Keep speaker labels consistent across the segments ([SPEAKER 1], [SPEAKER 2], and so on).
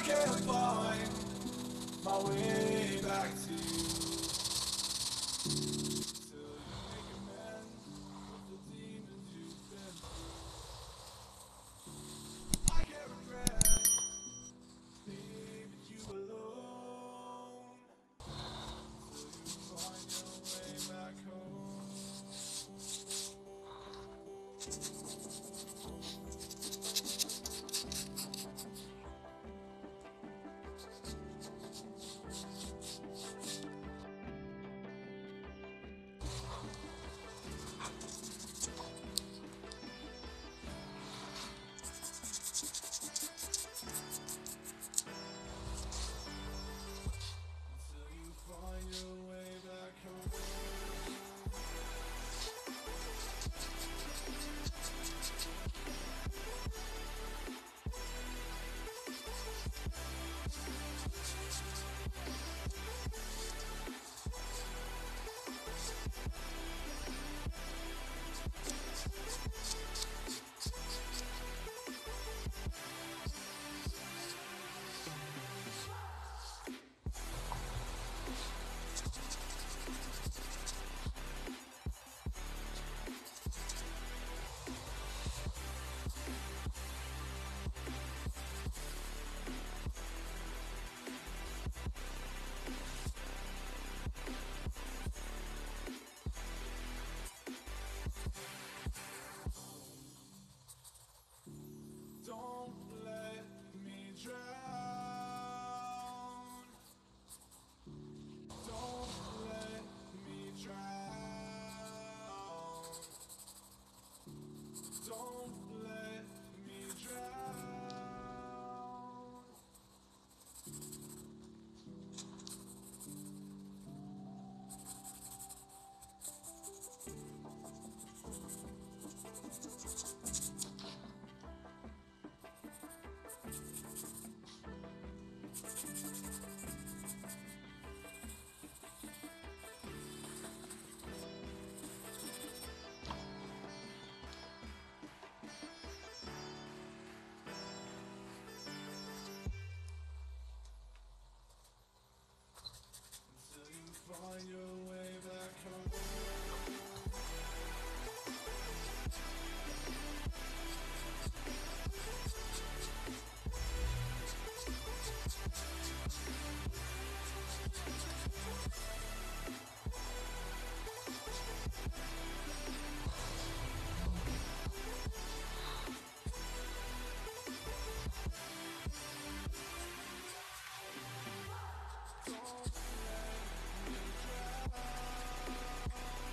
[SPEAKER 1] I can't find my way back to you till you make amends with the demons you've been through. I can't regret leaving you alone till you find your way back home. Till you find your way back home. Don't let me drown. Don't let me drown. Don't let me drown. Till you find your way back home. Don't let me drown.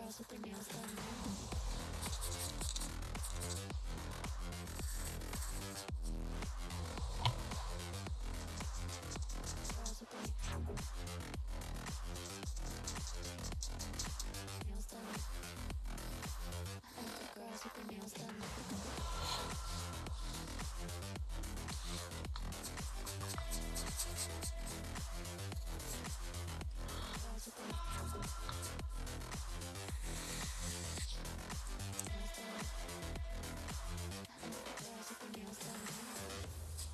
[SPEAKER 2] girls with their nails done now. Girls with their nails done. I like the girls with their nails done. Girls with their nails done. I like the girls with their nails done now.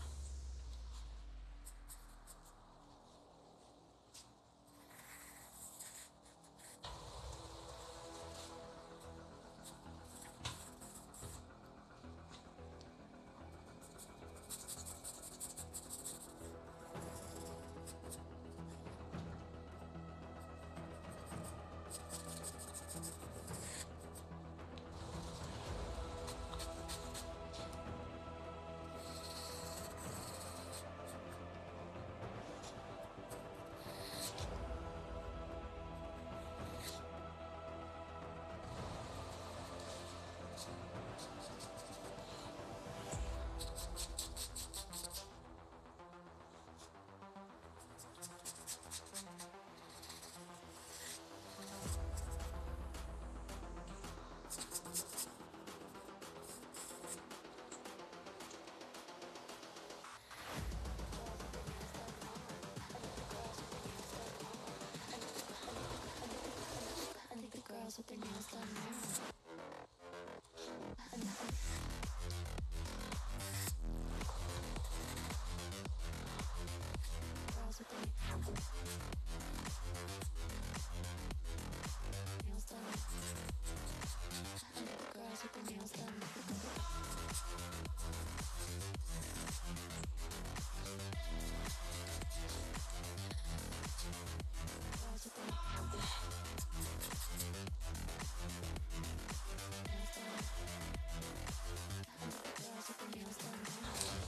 [SPEAKER 2] I like the girls with their nails done now. Girls with their nails done. I like the girls with their nails done. Girls with their nails done. I like the girls with their nails done now.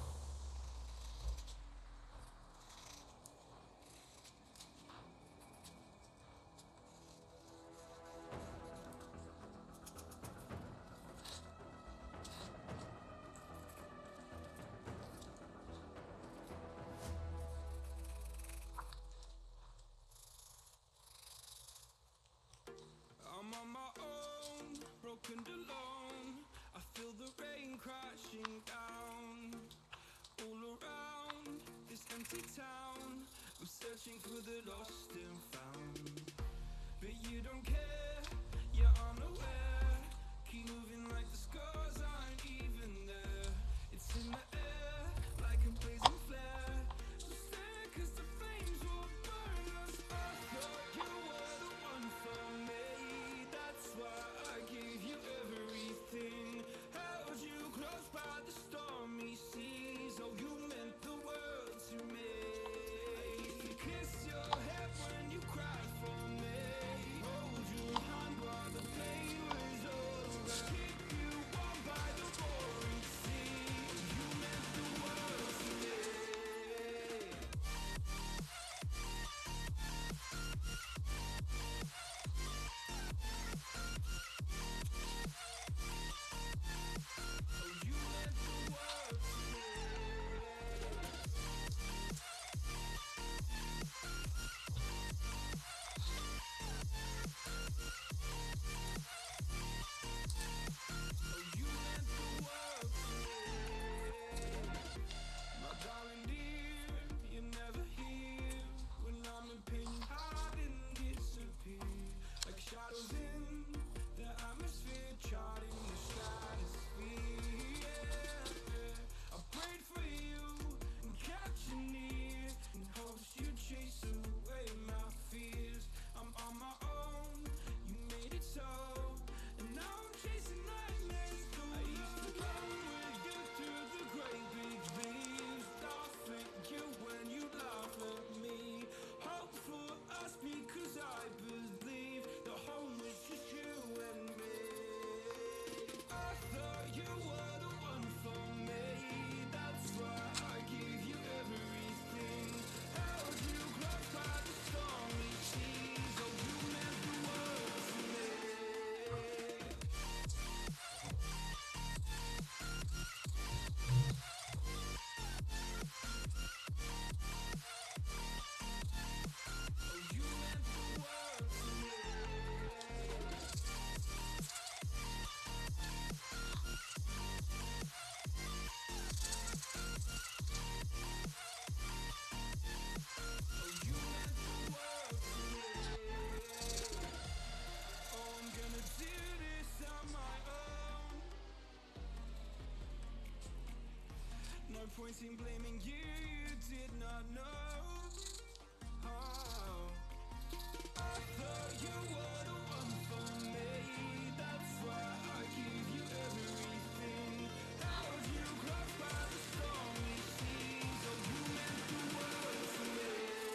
[SPEAKER 1] I'm on my own, broken and alone. I feel the rain crashing down all around this empty town. I'm searching for the lost and found, but you don't care, you're unaware. Keep moving like the scars aren't even there. It's in the air like a blazing flare. So stare, 'cause the flames will burn us. I thought you were the one for me. That's why I gave you everything. Held you close by the stormy seas. Oh, you meant the world to me. I used to kiss your head when you pointing blaming you, you did not know. Oh, I thought you were the one for me. That's why I give you everything. Held you close by the stormy seas. Oh, you meant the world to me.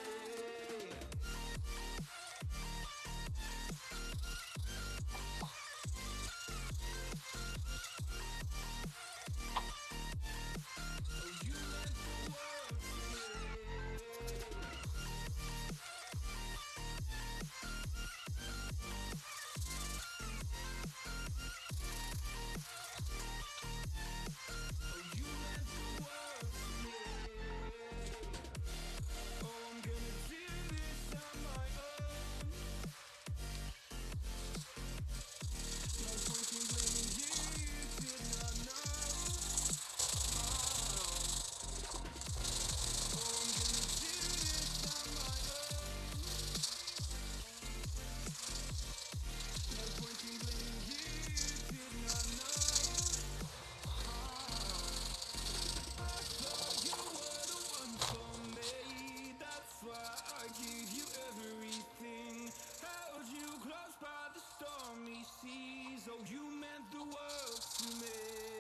[SPEAKER 1] I give you everything, held you close by the stormy seas. Oh, you meant the world to me.